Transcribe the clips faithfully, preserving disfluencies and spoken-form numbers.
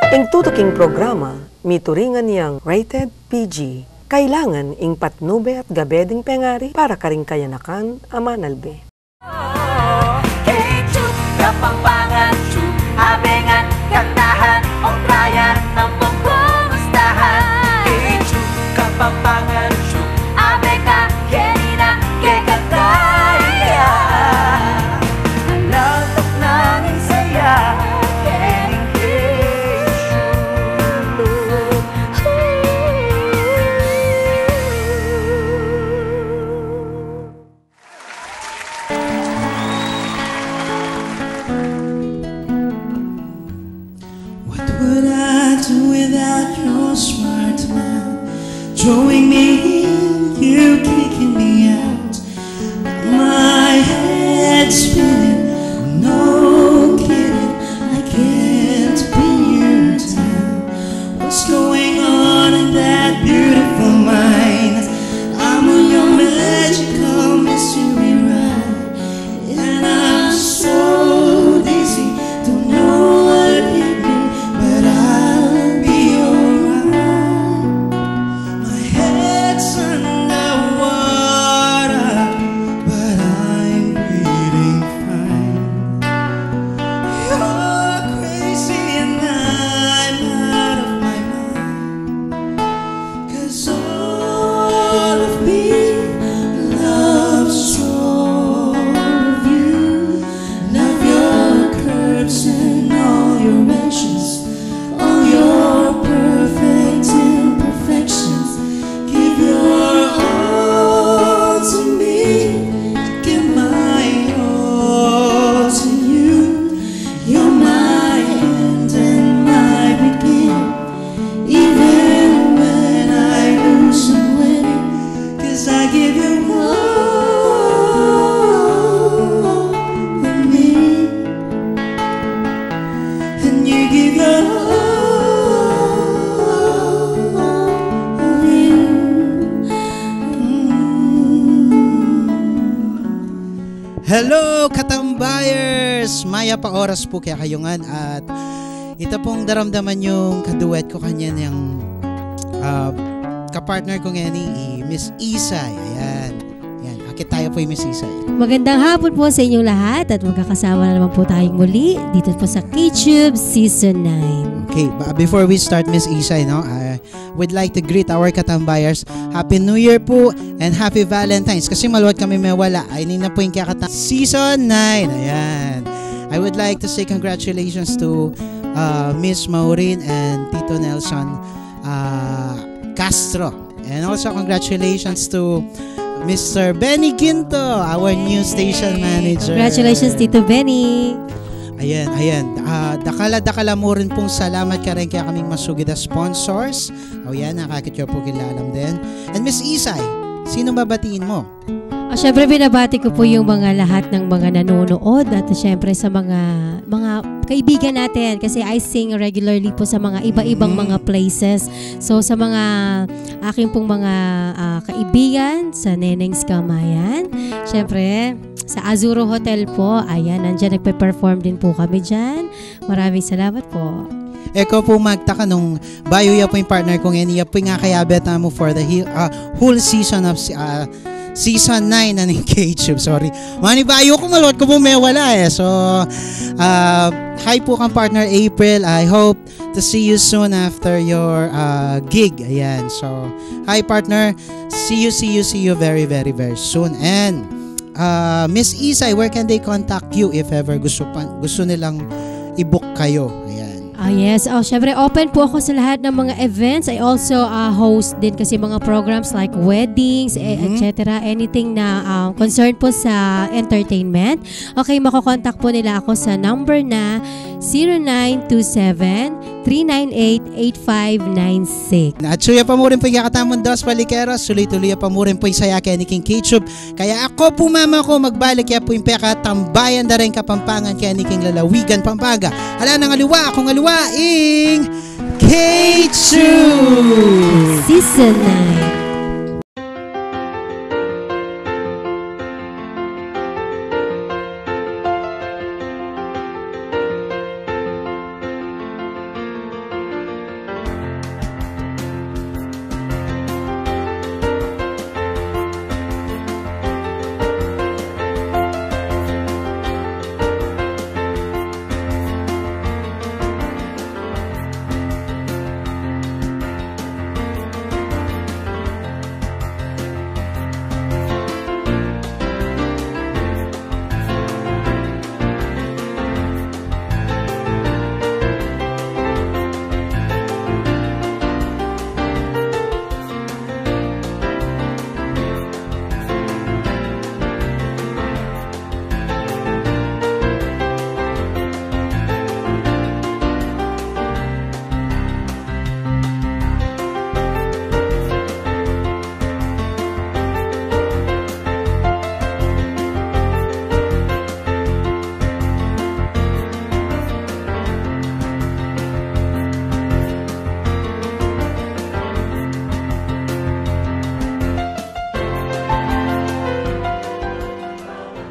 Ing tutuking programa, mituringan niyang rated P G. Kailangan ing patnube at gabeding pengari para karing kayanakan amanalbe. K T U B E Kapampangan, tube, abengan, kantahan, ongkrayan, nampong kumustahan. K T U B E Kapampangan, tube, abenga, kenina, kekataya. Halatok ng isaya, kening K T U B E. What would I do without your smart smile? Drawing me in, you kicking me out. My head spinning, no kidding, I can't pin you down. What's going on in that beautiful mind? I'm on your magical mystery ride, and I'm so dizzy, don't know what hit me, but I'll be alright. My head's underwater, but I'm breathing fine. You're crazy and I'm out of my mind, 'cause all of me loves all of you. Love your curves and all your edges, all your perfect imperfections. Give your all to me, give my all to you. You're my end and my beginning, even when I lose and winning, 'cause I give you all of me, and you give your all of you. Hello, katambayers! Maya pa oras po kaya kayungan at ito pong daramdaman yung kaduet ko kanya niyang uh, kapartner ko ngayon ni Miss Ysai. Ayan. Ayan. Akit tayo po yung Miss Ysai. Magandang hapon po sa inyong lahat at magkakasama na naman po tayong muli dito po sa K T U B E Season nine. Okay, but before we start, Miss Ysai, no, I would like to greet our katambayers. Happy New Year po and Happy Valentine's. Kasi maluwat kami may wala. Ay, na po yung kakata. Season nine. Ayan. I would like to say congratulations to uh, Miss Maureen and Tito Nelson uh, Castro. And also congratulations to Mister Benny Ginto, our new station manager. Congratulations, Tito Benny. Ayan, ayan. Uh, dakala-dakala mo rin pong salamat ka rin kaya kaming masugid na sponsors. O yan, nakakityo po kilalam din. And Miss Ysai, sino babatiin mo? Oh, syempre binabati ko po yung mga lahat ng mga nanonood at syempre sa mga mga kaibigan natin kasi I sing regularly po sa mga iba-ibang Mm. mga places. So sa mga aking pong mga ah, kaibigan sa Neneng's Kamayan, syempre sa Azuro Hotel po, ayan, nandiyan nagpe-perform din po kami dyan. Maraming salamat po. Eko po magtaka nung bayo ya po yung partner ko ngayon, iya po yung nga kaya beta mo for the he- uh, whole season of uh, Season nine na ng K T U B E. Sorry. Mani bayo ko maluwat ko po may wala eh. So, uh, hi po kang partner April. I hope to see you soon after your uh, gig. Ayan. So, hi partner. See you, see you, see you very, very, very soon. And, uh, Miss Ysai, where can they contact you if ever gusto, pa, gusto nilang i-book kayo? Ayan. Ah yes, oh, syempre open po ako sa lahat ng mga events. I also uh, host din kasi mga programs like weddings, Mhm. et cetera. Anything na um, concern po sa entertainment. Okay, makokontak po nila ako sa number na zero nine two seven, three nine eight, eight five nine six. At suya pa mo rin po yung kakatamon dos palikeros, sulit-tuloy pa mo rin po yung saya kaya ni King K T U B E. Kaya ako po mama ko magbalik kaya po yung pekatambayan na rin Kapampangan kaya ni King Lalawigan, Pampanga. Hala nang aliwa, akong aliwaing K T U B E! Season nine.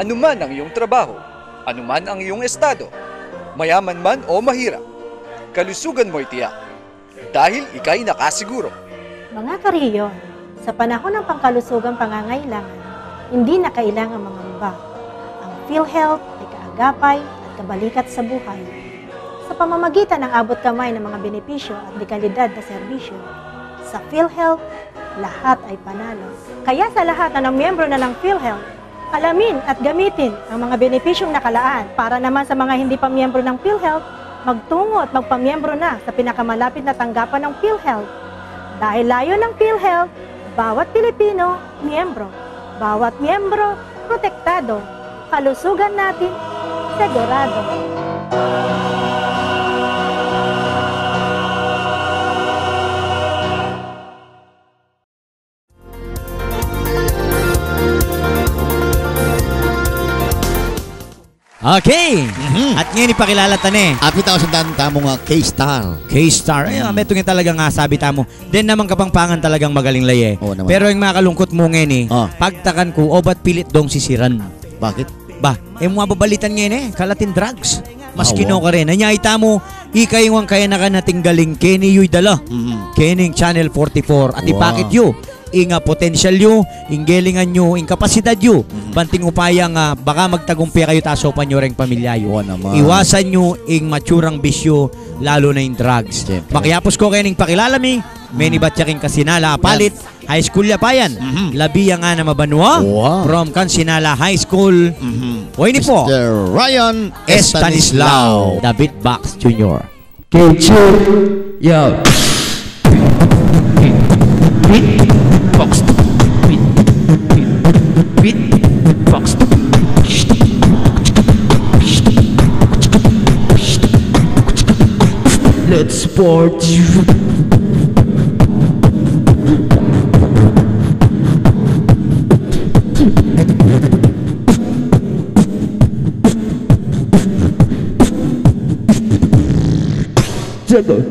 Anuman ang iyong trabaho, anuman ang iyong estado, mayaman man o mahirap, kalusugan mo'y tiyak. Dahil ika'y nakasiguro. Mga kariyon, sa panahon ng pangkalusugang pangangailangan, hindi na kailangan mga iba. Ang PhilHealth ay kaagapay at kabalikat sa buhay. Sa pamamagitan ng abot kamay ng mga benepisyo at dekalidad na serbisyo, sa PhilHealth, lahat ay panalo. Kaya sa lahat na ng miyembro na ng PhilHealth, alamin at gamitin ang mga benepisyong nakalaan. Para naman sa mga hindi pa miyembro ng PhilHealth, magtungo at magpamiyembro na sa pinakamalapit na tanggapan ng PhilHealth. Dahil layo ng PhilHealth, bawat Pilipino, miyembro. Bawat miyembro, protektado. Kalusugan natin, segurado. Okay. Mhm. At ngayon ipakilala ta ni. Apit ako sa danta mo nga K-Star. K-Star. Ay, meto nga talaga nga sabi ta mo. Then naman kapangpangan talagang magaling laye. Oo naman. Pero yung mga kalungkot mo ngayon eh, Oh. pagtakan ko, o ba't pilit dong sisiran? Bakit? Ba, eh mga babalitan ngayon eh, kalatin drugs. Mas Ah, kino wow. ka rin. Nanyayita mo, ikayong kaya na ka nating galing, Kenny yu'y dala. Mhm. Kening Channel forty-four. At Wow. ipakit yu. Inga potential yu, ing gelingan yu, ing kapasidad yu. Mhm. Banting upayang nga, baka magtagumpay kayo tasopan nyo rin pamilya yu. Oo naman. Iwasan nyo ing maturang bisyo, lalo na yung drugs. Siyempre. Makiapos ko kayo ning pakilala mi, many bat yaking kasinala apalit, high school yapayan. Mhm. Labi nga na mabanwa, Wow. from Kansinala High School. Mhm. O ini po, Mister Ryan Estanislao, David Box Junior K-Tube, yo. Beat, box, beat, beat, beat, box. Let's party. Juggle.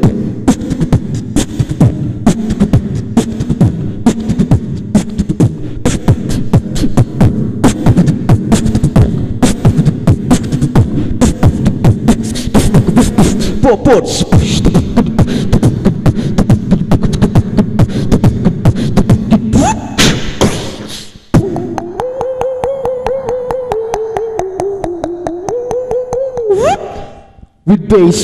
Popots. With bass.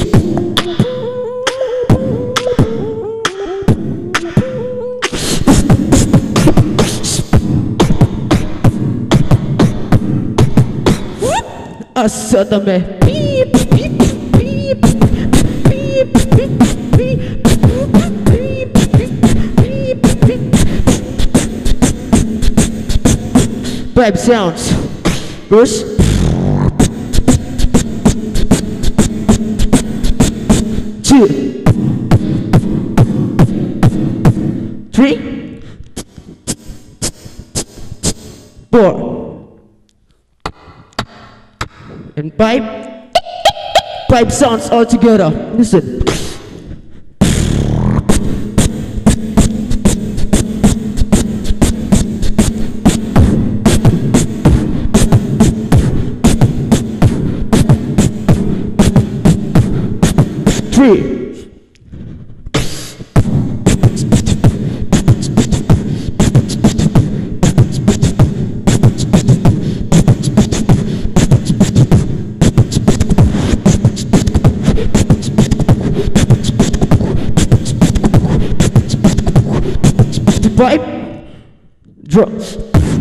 Asátame. Beep, beep, beep, beep, beep, beep, beep, beep, beep. Five sounds. First. Two. Three. Four. And five, five sounds all together. Listen. Three. Five drums.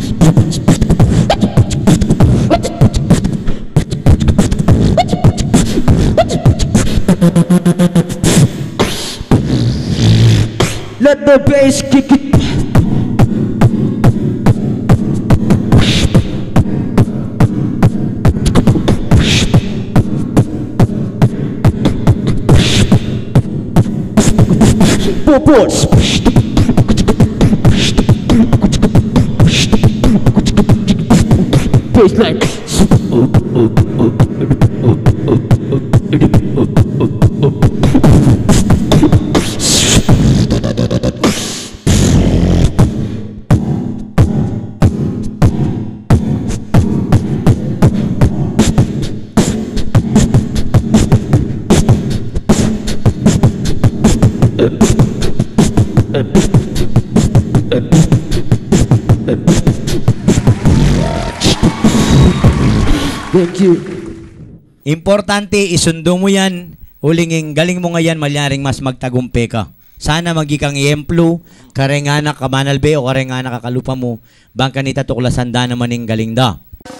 Let the bass kick it. Four boards. Baseline. Thank you. Importante, isundo mo yan. Ulinging, galing mo ngayon, malyaring mas magtagumpe ka. Sana magikang iemplo, karengana kamanalbe o karengana kakalupa mo, bangka nita tuklasan da naman yung galing da.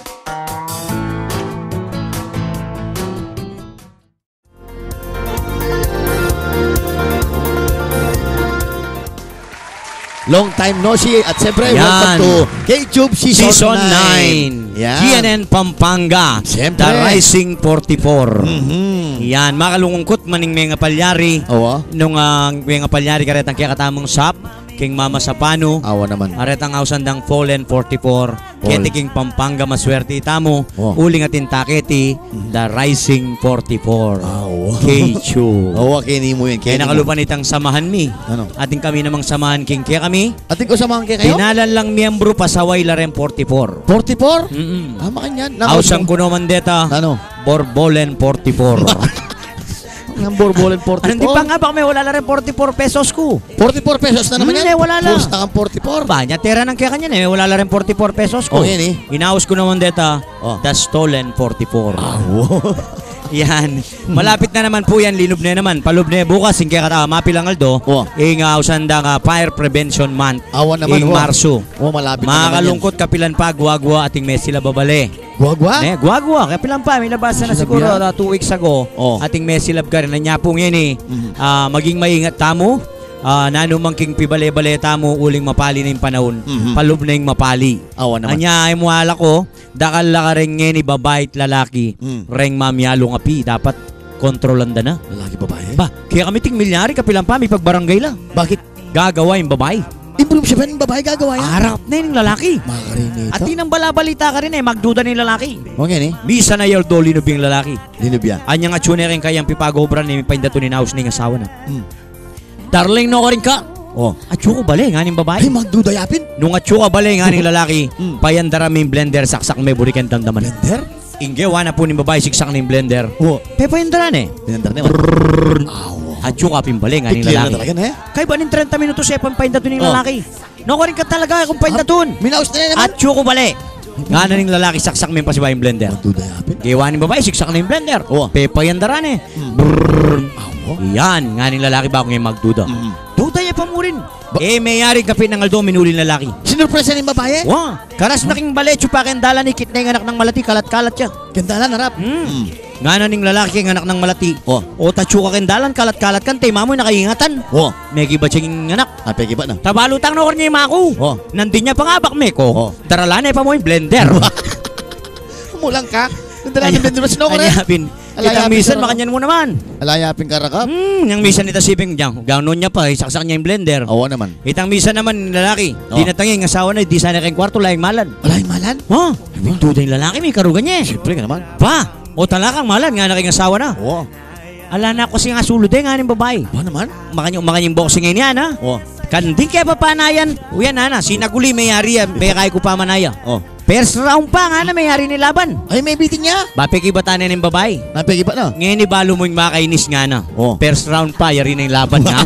Long time no see at siyempre Yan. welcome to KTUBE Season, Season nine. nine. Yan. G N N Pampanga. Siyempre. The Rising forty-four. Mhm. Yan, makalungkot maning mga palyari. Awa. Nung uh, mga palyari karetang kaya katamang sap, king Mama Sapano. Awa naman. Aretang ausandang Fallen forty-four. Keti king Pampanga maswerte itamo. Oh. Uling atin taketi, The Rising forty-four. Awa. K-Chu. Awa, kini mo yan. Kaya Kini mo. nakalupan itang samahan mi. Ano? Ating kami namang samahan king kaya kami. Ating ko samahan kayo kayo? Tinalan lang miyembro pasaway laren forty-four. forty-four? Mm-mm. Ah, makanyan. Ausang kuno mandeta. Ano? Borbolen forty-four. Ang borbolen forty-four. Hindi pa nga, baka may wala na rin forty-four pesos ko. forty-four pesos na naman Hmm, yan. eh, wala lang. First na kang forty-four. Ba, niya tira ng kaya kanya eh, wala na rin forty-four pesos ko. Okay, ni. Inaos ko naman deta, Oh. the stolen forty-four. Awo. Yan. Malapit na naman po yan, linub na naman. Palub na bukas, yung kaya kata, mapilang aldo, Oh. ing uh, usanda nga Fire Prevention Month. Awa naman. Ing oh. Marso. Oh, malapit na naman yan. Makakalungkot kapilan pa, guwagwa ating may sila babale. Guagwa? Ne, guwagwa, kapilan pa, may labasan na Silab siguro yan? uh, two weeks ago. Oh. Ating may silab ka rin, nanyapong yan eh. Mhm. Ah, maging maingat tamo. Uh, nanumangking pibale-bale tamo uling mapali na yung panahon. Mhm. Palub na yung mapali. Awa naman. Anya ay muhala ko, dakal la ka rin nga ni babae at lalaki. Mm. Reng mamyalo nga pi, dapat kontrolanda na. Lalaki babae? Ba, kaya kami ting milyari kapilang pa, may pagbarangay la. Bakit? Gagawa yung babae. Improve siya ba ng babae gagawa yan? Harap na yung lalaki. Makarinito. At tinang balabalita ka rin eh, magduda ng lalaki. Okay ni? Misa na yung doli nubing lalaki. Linubya. Anya nga tune rin kayang pipagobran ni paindato ni naus ni asawa na. Mm. Darling no ka rin ka. Oh. Atyo ko bali, nga ning babae. Ay, magdudayapin. Nung atyo ka bali, nga ning lalaki, Mm. payandara may blender, saksak may burikan damdaman. Blender? Ingge, wana po ni babae, siksak ning blender. Oh. Pe payandaran eh. Blender naman. Awa. Atyo ka pimbali, nga ning Clear na lalaki. talaga na eh. Kaya ba ning thirty minutos eh, pampaindato ning Oh. lalaki. No ka rin ka talaga kung paindaton. Minaus na yan naman. Atyo ko bali. Nga na ning lalaki, saksak may pasiba yung blender. Magdudayapin. Gawa ni babae, siksak na yung blender. Oh. Pe payandaran eh. Mm. Awa. Yan, nga ning lalaki ba kung yung magduda. Mhm. Duda niya pa mo rin. Ba- Eh, mayari kapit ng aldo, minuli lalaki. Sinurpresa ng babae? Wah, karas na king bale, chupakin dala ni kit na yung anak ng malati, kalat-kalat siya. Gandalan, harap. Hmm. Mm. Nga na ning lalaki king anak ng malati. Oh. O tachuka king dalan, kalat-kalat kan, tay mamoy nakaingatan. Oh. Megi ba siyang anak? Ah, pegi ba na? Tabalutang na ko niya yung mako. Oh. Nandin niya pangabak me ko. Oh. Daralane pa mo yung blender. Umulang ka? Gandalan ng blender. Sino ko rin? Anyapin. Alayapin Itang misan, ka rin. makanyan mo naman. Alayapin ka rakap? Hmm, yung misan nita siping dyan. Gano'n niya pa, isaksak niya yung blender. Awa naman. Itang misan naman lalaki. Oh. Di natangin, asawa na, di sana kayong kwarto, laing malan. Wala yung malan? Ha? May duda yung lalaki, may karugan niya eh. Siyempre nga naman. Pa, o talakang malan, nga na kayong asawa na. Oo. Ala na ko siya nga sulod eh, nga ng babae. Ba naman? Makanyang makanyang boxing ngayon yan ha. Oo. Kandi kaya pa panayan. Uyan na na, sinaguli may yari yan, may kaya ko pa manaya. Oh. First round pa nga na may yari ni laban. Ay, may bitin niya. Bapiki ba tanin ng babae? Napegi ba na? Ngayon ni balo mo yung makainis nga na. Oh. First round pa, yari na yung laban nga.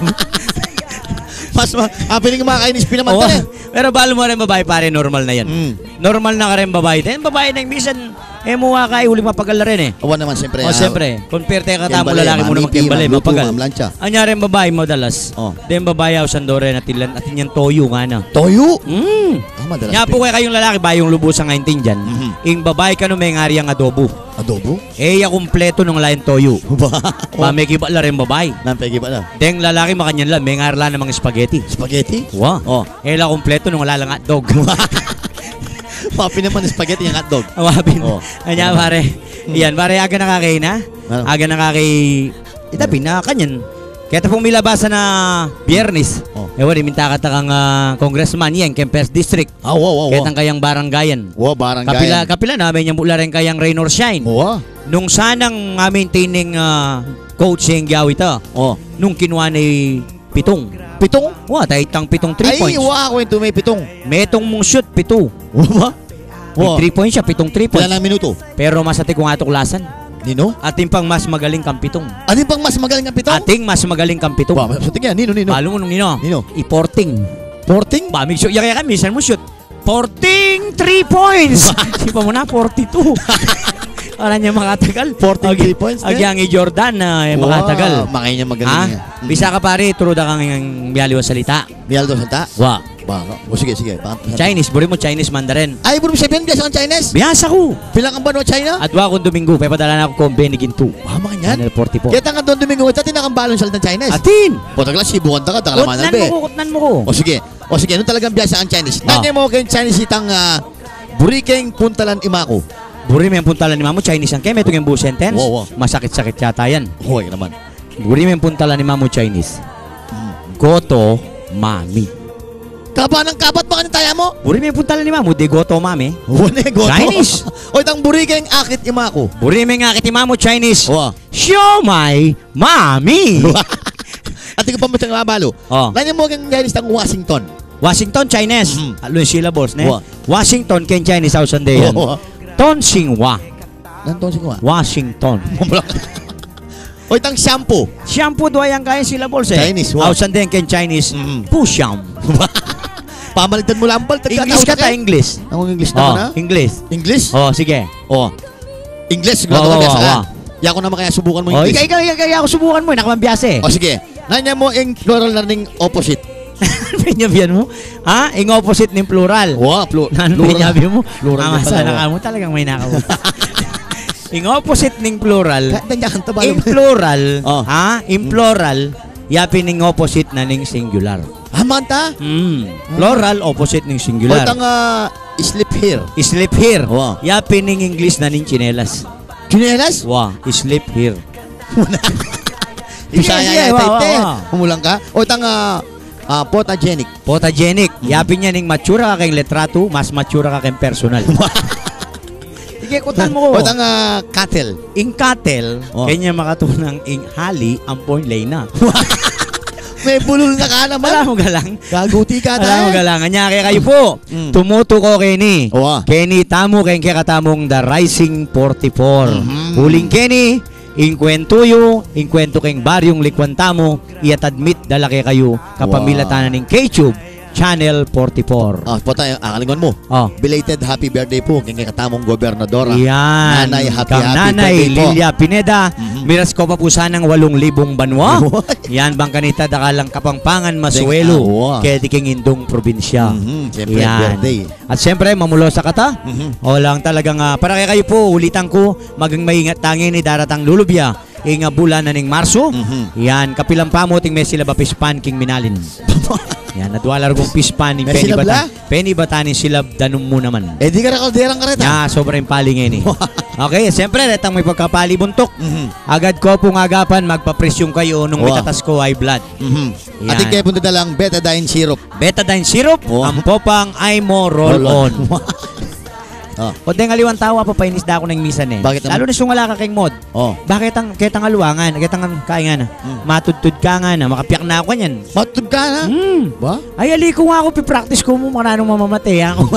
Mas ma... Ah, piling makakainis Oo. pinamanta eh. Pero balo mo rin babae pare, normal na yan. Mm. Normal na ka rin babae. Then babae na yung misan, eh muha ka, eh, huling mapagal na rin eh. Awa naman, siyempre. O ah, siyempre, compare tayo katamo Kembale, lalaki mo naman mamipi, kembale, magluto, mapagal. mamlansya. Anyari ang babae madalas. Oh. Then babae ako sandore na tilan at yung toyo nga na. Toyo? Mm. Ah, madalas. Nya po kayo kayong lalaki ba yung lubusan nga intin dyan. Mhm. Ing babae ka no may ngari ang adobo. Adobo? Eh ya kumpleto ng lain toyo. Ba? Ba may kiba la rin babae. Napegi ba na? Deng lalaki makanyan lang, may ngarla namang spaghetti. Spaghetti? Wow. Oh. Eh la kumpleto nung wala lang hotdog. Papi naman ng spaghetti yung hotdog. Awapin. Oh. Anya pare. Iyan pare aga nakakain ha. Ano? Aga nakakay itapin na kanyan. Kaya pong may labasan na Biyernes. Oh. Ewan, iminta ka takang uh, congressman yan, Kempers District. Ah, wow, wow, Kaya wow. tang kayang barangayan. Wow, barangay. Kapila, kapila namin yung mula rin kayang rain or shine. Wow. Nung sanang uh, maintaining uh, coach yung gawi ito, Oh. nung kinuha ni Pitong. Pitong? Wow, tayo itang pitong three Ay, points. wow, ako yung may pitong. Metong mong shoot, pito. Wow ba? May Wow. three points siya, pitong three points. Kailan ang minuto? Pero masati kung atuklasan. Nino? Ating pang mas magaling kang pitong. Ano yung pang mas magaling ang pitong? Ating mas magaling kang pitong. Ba, sa tingin, Nino, Nino. Balo mo nung nino. Nino? I-porting. Porting? Ba, may shoot. Yaya ka, minsan mo shoot. Porting three points. Sipa mo na, forty-two. Oran niya makatagal. forty-three points. Agyang i Jordan na eh, makatagal. Makay niya magaling niya. Bisa ka pare, turo da kang yung biyaliwa salita. Biyaliwa salita? Wa. Baka. O sige, sige. Chinese, buri mo Chinese Mandarin. Ay, buri mo sabihin, biasa kang Chinese? Biasa ko. Pilang ang banwa China? Adwa kong Domingo, pe padala na ako kong Beniginto. Ah, mga yan? Channel forty-four. Kaya tanga doon Domingo, at tinakang balon salita ng Chinese. Atin! Potagla, sibukan ta ka, takalaman na Kutnan mo ko, kutnan mo ko. O sige. O sige, ano talagang biasa ang Chinese? Ah. Nandiyan mo kayong Chinese itang uh, burikeng puntalan imako. Buri mo yung puntalan ni Mamo, Chinese ang keme, itong yung buong sentence. Wow, wow. Masakit-sakit yata yan. Huwag naman. Buri mo yung puntalan ni Mamo, Chinese. Goto, mami. Kaba ng kabat ba kanitaya mo? Buri mo yung puntalan ni Mamo, de goto, mami. Wane, goto. Chinese. O itang burikeng akit imako. Buri mo yung akit ni Mamo, Chinese. Wow. Siomay, mami. At ikaw pa mo siyang mabalo. Oh. Nandiyan mo kayong Chinese itang Washington. Washington, Chinese. Mm-hmm. Alo yung syllables, ne? Wow. Washington, ken Chinese house and yan. Wow. Ton Xinhua. Nandun si Kuwa. Washington. O itang shampoo. Shampoo do yang kaya syllables eh. Chinese, wow. House and then ken Chinese. Mm-hmm. Pusham. Pamalitan mo lang pal. English ka ta, English. Ang English Oh, naman ha? English. English? Oh, sige. Oh. English, Oh, sigurado oh, ka biasa oh, ka. oh. Ya ko naman kaya subukan mo Oh, English. ikaw, ikaw, ikaw, ako subukan mo. Nakamabiyase eh. O sige. Nandiyan mo yung plural learning opposite. Pinyabihan mo? Ha? Yung opposite ng plural. Wow, plu Ano plural. pinyabi mo? Plural Mama, din pala, sana oh. ka mo talagang may nakaw. Yung opposite ng plural, Nandiyan kang tabalo. in plural, Oh. ha? In plural, yapin ng opposite na ng singular. Ah, manta? Mm. Plural, opposite ng O singular. itang uh, sleep here. Sleep here. Wow. Yapin ng English na ng chinelas. Chinelas? Wow. Sleep here. Bisaya Sige, ya wow, type wow, te. wow. Humulang ka? O itang uh, uh, photogenic. Photogenic. Yapin niya ng matura ka kayong letrato, mas matura ka kayong personal. Sige, kutan mo ko. O itang uh, cattle. In cattle, Oh. kanya makatunang ing hali ang point lay na. May bulol na ka naman. Alam mo galang? Gaguti ka Alam mo tayo. galang? Anya kaya kayo po. Mm. Tumuto ko Kenny. Owa. Kenny, tamo kayong kaya katamong The Rising forty-four. Mhm. Huling Kenny, inkwento yu, inkwento kayong baryong likwantamo, iat admit dala kay kayo kapamilatanan ng KTUBE Channel forty-four. Ah, po tayo, akalingon mo. Oh. Belated happy birthday po kay katamong gobernadora. Yan. Nanay, happy, Kang happy Nanay birthday po. Lilia Pineda. Mhm. Miras ko pa po sanang walong libong banwa. Yan bang kanita dakalang Kapampangan Masuelo. Ah, wow. Kaya di king indong probinsya. Mhm, siyempre, Yan. birthday. At siyempre, mamulo sa kata. Mhm. O lang talagang, uh, para kay kayo po, ulitan ko, magang maingat tangin ni daratang lulubya. Inga bulan na ning Marso. Mhm. Yan, kapilang pamo, ting may sila ba pispan king minalin. Yan, nadwala kong pispan ning May penny silab bata. la? Penny batanin silab danum mo naman. Eh di ka na kalderang kareta. Ya, sobrang pali ngayon eh. Okay, siyempre, retang may pagkapali buntok. Mhm. Agad ko pong agapan, magpapresyong kayo nung Wow. itatas ko high blood. Mhm. Yan. Ating kayo punta dalang betadine syrup. Betadine syrup, Wow. ang popang ay mo roll on. Oh. O deng aliwan tawa pa painis da ako ng misan eh. Bakit naman? Lalo na sungala ka kay mod. Oh. Bakit ang ketang aluwangan, ketang kaingan na. Mm. Matudtud ka nga na, makapiyak na ako niyan. Matutog ka na? Hmm. Ba? Ay ali ko nga ako pi-practice ko mo mananong mamamatay ako.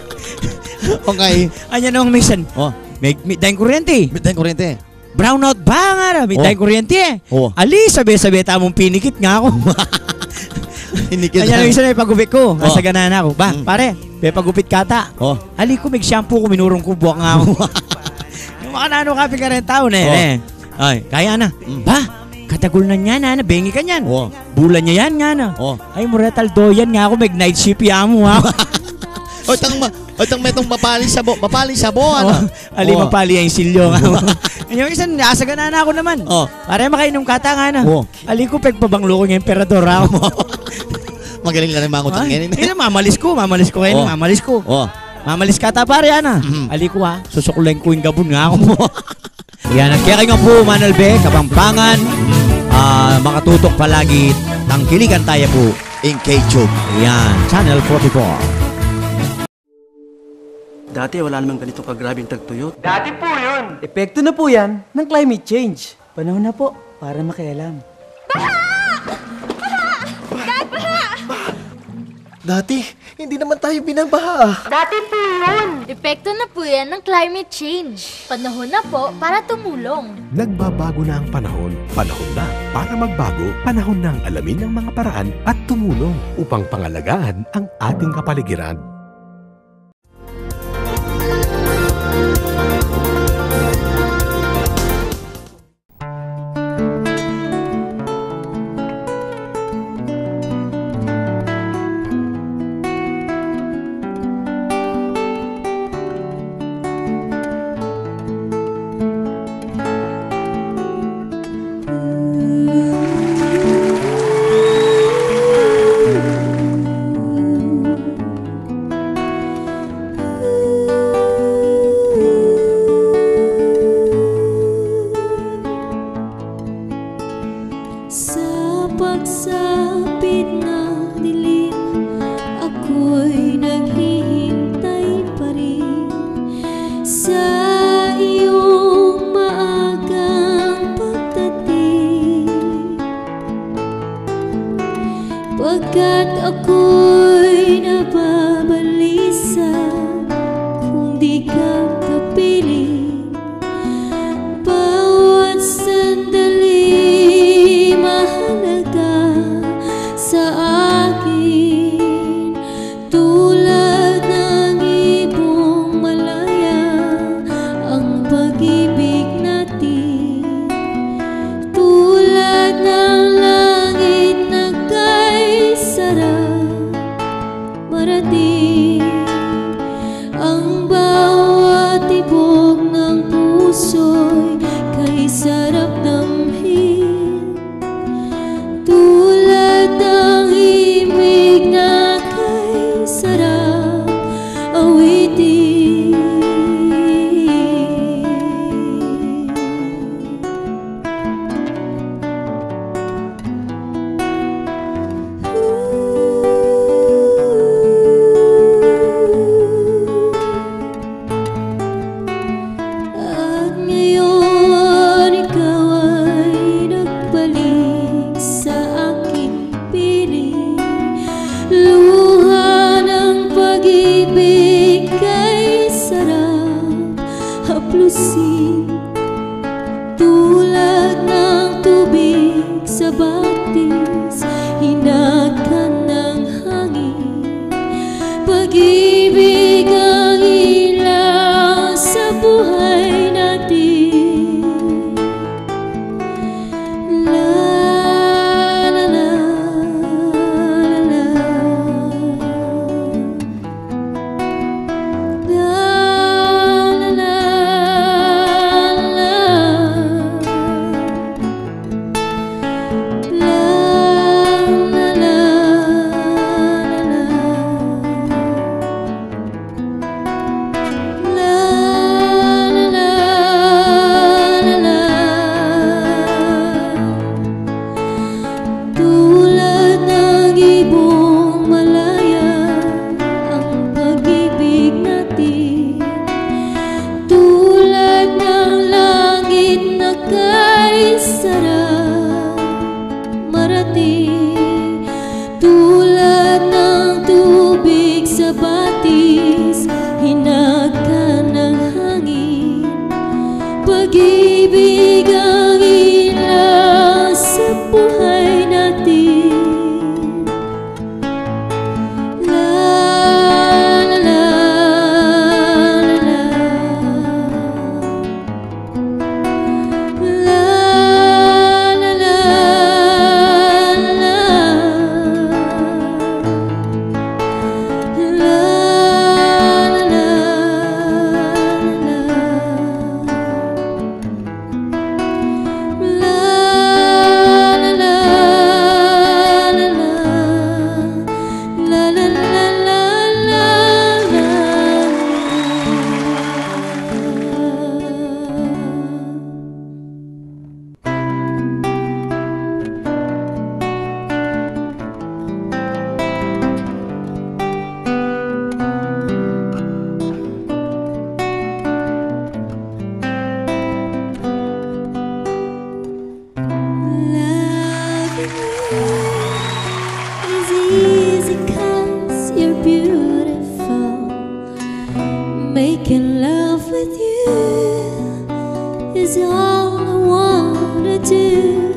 Okay. Anya nung misan. Oh. May, may dahil kuryente. Betadine kurente. Brownout ba nga na, may Oh. dahil kuryente. Oh. Ali, sabi-sabi tamong pinikit nga ako. Hinikit Anya nung isa na ipagupit ko. Oh. Nasa ganahan ako. Ba, Mm. pare, may pagupit kata. Oh. Ali ko, may shampoo ko, minurong ko, buwak nga ako. Yung mga nano kapi ka rin tao na Oh. eh. Ay, kaya na. Mm. Ba, katagul na niya na, bengi ka niyan. Oh. Bulan niya yan nga na. Oh. Ay, muretal doyan nga ako, may night shift ya mo ha. O tang ma o tang metong mapali sabo, mapali sabo ano. Ali, Oh. mapali yung silyo nga. Yung isa, nasa gana na ako naman. Oh. Para makainom kata nga na. Oh. Ali ko, pagpabanglo ko ng emperador ako. Magaling na rin mga utang ngayon. Ay, mamalis ko, mamalis ko kayo, Oh. mamalis ko. Oh. Mamalis kata pare ana. Mhm. Ali ko ha, susukulen ko yung gabon nga ako mo. Yan, at kaya nga po, Manalbe, Kapampangan, ah, makatutok palagi, tangkiligan tayo po. In KTUBE. Yan, Channel forty-four. Dati wala namang ganitong kagrabing tagtuyot. Dati po yun. Epekto na po yan ng climate change. Panahon na po para makialam. Dati, hindi naman tayo binabaha. Dati po yun. Epekto na po yan ng climate change. Panahon na po para tumulong. Nagbabago na ang panahon. Panahon na para magbago. Panahon na ang alamin ang mga paraan at tumulong upang pangalagaan ang ating kapaligiran. pagsapit ng dilim, ako'y naghihintay pa rin sa iyong maagang pagdating. Pagkat ako'y nababalisa kung di ka kapiling, bawat sandali mahalaga sa akin. Tulad ng ibong malaya ang pag-ibig natin, tulad ng langit na kay sarap marating. Ang bawat tibok ng puso'y kay sarap damhin, tulad ng himig na kay sarap awitin. At ngayon ikaw ay nagbalik sa aking piling, luha ng pag-ibig kay sarap haplusin, tulad ng tubig sa batis, hinakan ng hangin. Pag-ibig ang ilaw sa buhay natin. La la la la la. La la la la. La la la la. La la la la. Tulad ng ibong malaya ang pag-ibig natin, tulad ng langit na kay sarap marating, tulad ng tubig sa batis, hinakan ng hangin. Pag-ibig ang ilaw sa buhay natin. La la la la. La la la la. La la la It's easy 'cause you're beautiful. Making love with you is all I wanna do.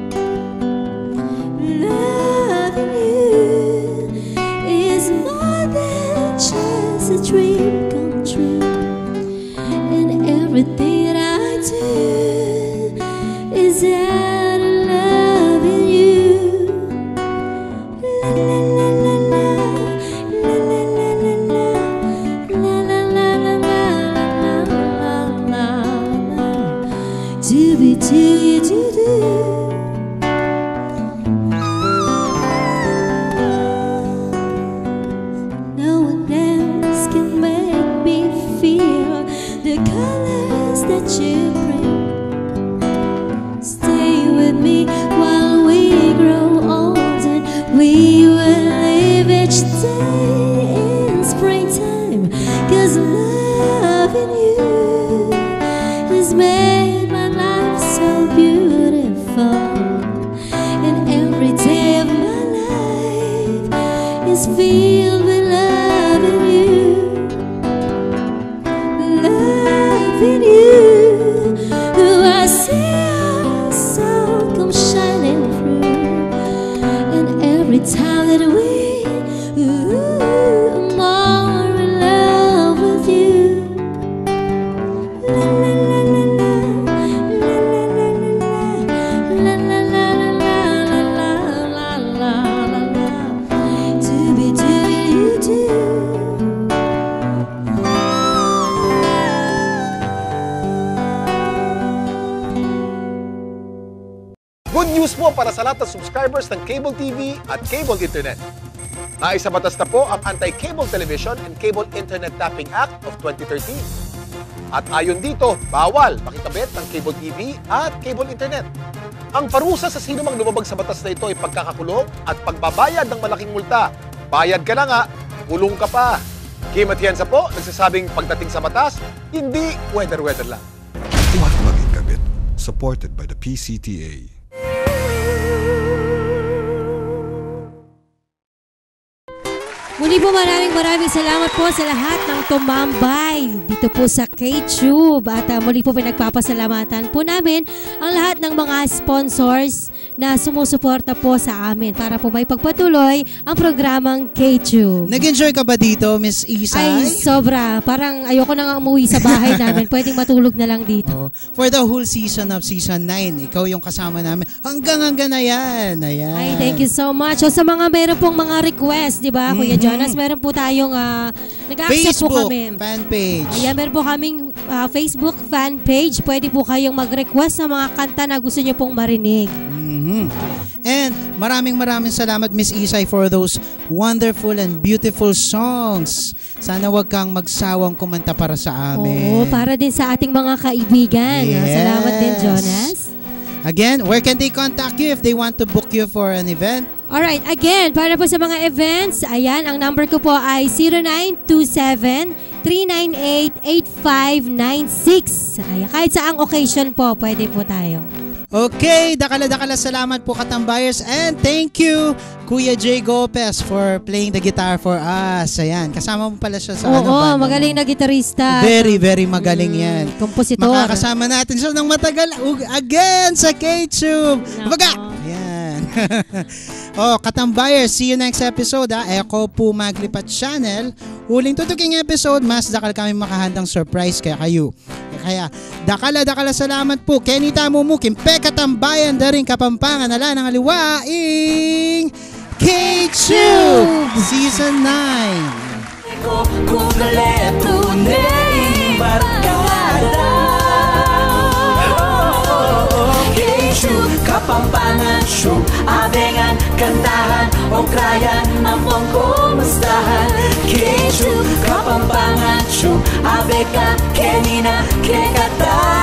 Loving you is more than just a dream come true. And everything that I do is out of loving you. La la la la la, la la la la la, la la la la la la la la. filled with loving you, loving you. I see our soul come shining through, and every time that we ooh, are more in love with you. La la la la la, la la la la la, la la la la la la la la la. To be doing you do. Good news po para sa lahat ng subscribers ng cable T V at cable internet. Naisabatas na po ang Anti-Cable Television and Cable Internet Tapping Act of twenty thirteen. At ayon dito, bawal makikabit ng cable T V at cable internet. Ang parusa sa sino mang lumabag sa batas na ito ay pagkakakulong at pagbabayad ng malaking multa. Bayad ka na nga, kulong ka pa. Kim Atienza po, nagsasabing pagdating sa batas, hindi weather-weather lang. Huwag maging kabit. Supported by the P C T A. Muli po maraming maraming salamat po sa lahat ng tumambay dito po sa K-Tube. At uh, muli po pinagpapasalamatan po namin ang lahat ng mga sponsors na sumusuporta po sa amin para po may pagpatuloy ang programang K-Tube. Nag-enjoy ka ba dito, Miss Ysai? Ay, sobra. Parang ayoko na nga umuwi sa bahay namin. Pwedeng matulog na lang dito. Oh, for the whole season of season nine, ikaw yung kasama namin. Hanggang-hanggang na yan. Ayan. Ay, thank you so much. So sa mga meron pong mga request, di ba, Kuya Mhm. Jonas, meron po tayong uh, nag-accept po Facebook kami. fan page. Ayan, meron po kaming uh, Facebook fan page. Pwede po kayong mag-request sa mga kanta na gusto nyo pong marinig. Mhm. And maraming maraming salamat, Miss Ysai, for those wonderful and beautiful songs. Sana wag kang magsawang kumanta para sa amin. Oo, para din sa ating mga kaibigan. Yes. Salamat din, Jonas. Again, where can they contact you if they want to book you for an event? Alright, again, para po sa mga events, ayan, ang number ko po ay zero nine two seven, three nine eight, eight five nine six. Ayan, kahit saang occasion po, pwede po tayo. Okay, dakala-dakala salamat po katambayers, and thank you Kuya J. Gopez for playing the guitar for us. Ayan, kasama mo pala siya sa Oo, ano ba? magaling na gitarista. Very, very magaling mm, yan. Kompositor. Makakasama natin siya ng matagal again sa K-Tube. Baga! Ayan. Oh, katambayers, see you next episode ha. Eko po Maglipat Channel. Huling tutuking episode, mas dakal kami makahandang surprise kaya kayo. Kaya dakala-dakala salamat po. Kenny Tamumu, Kimpe Katambayan, daring Kapampangan, nala ng aliwaing K-Tube Season nine. Kapampangan, show, abengan, kantahan, okrayan, ampong kumustahan. K-Tube, Kapampangan, show, abeka, kenina, kekata.